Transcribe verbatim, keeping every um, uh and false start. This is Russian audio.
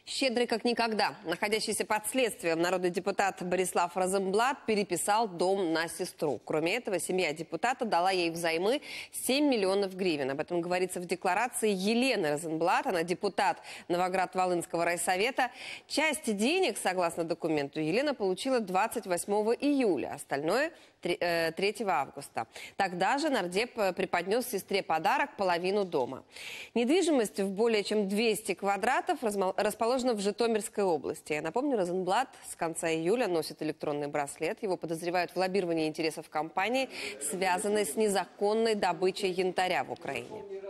Щедрый как никогда. Находящийся под следствием народный депутат Борислав Розенблат переписал дом на сестру. Кроме этого, семья депутата дала ей взаймы семь миллионов гривен. Об этом говорится в декларации Елены Розенблат. Она депутат Новоград-Волынского райсовета. Часть денег, согласно документу, Елена получила двадцать восьмого июля. Остальное третьего августа. Тогда же нардеп преподнес сестре подарок – половину дома. Недвижимость в более чем двести квадратов расположена в Житомирской области. Я напомню, Розенблат с конца июля носит электронный браслет. Его подозревают в лоббировании интересов компании, связанной с незаконной добычей янтаря в Украине.